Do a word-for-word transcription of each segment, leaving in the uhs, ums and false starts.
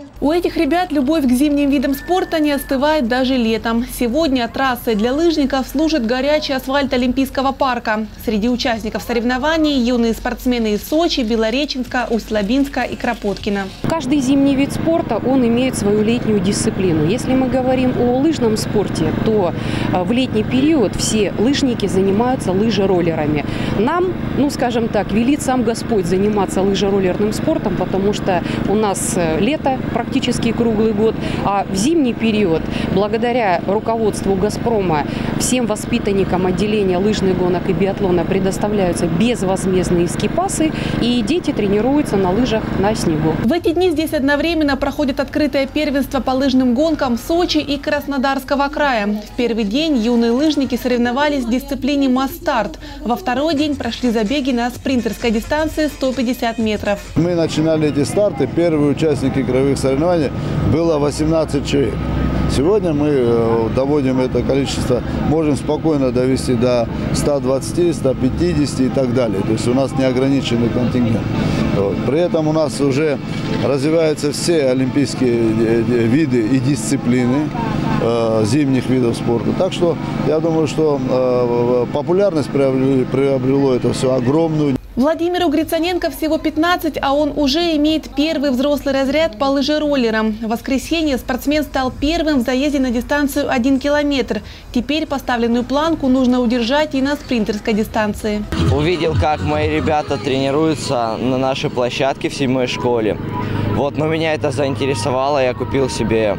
У этих ребят любовь к зимним видам спорта не остывает даже летом. Сегодня трассой для лыжников служит горячий асфальт Олимпийского парка. Среди участников соревнований юные спортсмены из Сочи, Белореченска, Усть-Лабинска и Кропоткина. Каждый зимний вид спорта, он имеет свою летнюю дисциплину. Если мы говорим о лыжном спорте, то в летний период все лыжники занимаются лыжероллерами. Нам, ну скажем так, велит сам Господь заниматься лыжероллерным спортом, потому что у нас лето практически круглый год, а в зимний период, благодаря руководству «Газпрома», всем воспитанникам отделения лыжных гонок и биатлона предоставляются безвозмездные скипасы, и дети тренируются на лыжах на снегу. В эти дни здесь одновременно проходит открытое первенство по лыжным гонкам Сочи и Краснодарского края. В первый день юные лыжники соревновались в дисциплине масс-старт. Во второй день прошли забеги на спринтерской дистанции сто пятьдесят метров. Мы начинали эти старты, первые участники игровых соревнований было восемнадцать человек. Сегодня мы доводим это количество, можем спокойно довести до ста двадцати, ста пятидесяти и так далее. То есть у нас неограниченный контингент. При этом у нас уже развиваются все олимпийские виды и дисциплины э, зимних видов спорта. Так что я думаю, что э, популярность приобрело, приобрело это все огромную. Владимиру Грицаненко всего пятнадцать, а он уже имеет первый взрослый разряд по лыжероллерам. В воскресенье спортсмен стал первым в заезде на дистанцию один километр. Теперь поставленную планку нужно удержать и на спринтерской дистанции. Увидел, как мои ребята тренируются на нашей площадке в седьмой школе. Вот, но меня это заинтересовало, я купил себе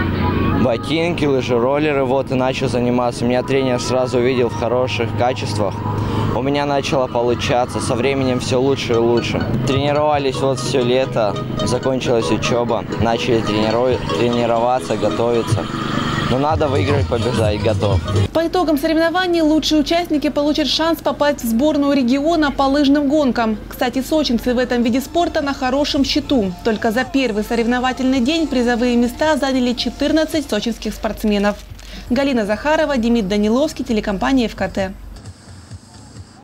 ботинки, лыжероллеры, вот, и начал заниматься. Меня тренер сразу увидел в хороших качествах. У меня начало получаться, со временем все лучше и лучше. Тренировались вот все лето, закончилась учеба, начали трениру... тренироваться, готовиться. Но надо выиграть, побеждать, готов. По итогам соревнований лучшие участники получат шанс попасть в сборную региона по лыжным гонкам. Кстати, сочинцы в этом виде спорта на хорошем счету. Только за первый соревновательный день призовые места заняли четырнадцать сочинских спортсменов. Галина Захарова, Демид Даниловский, телекомпания ФКТ.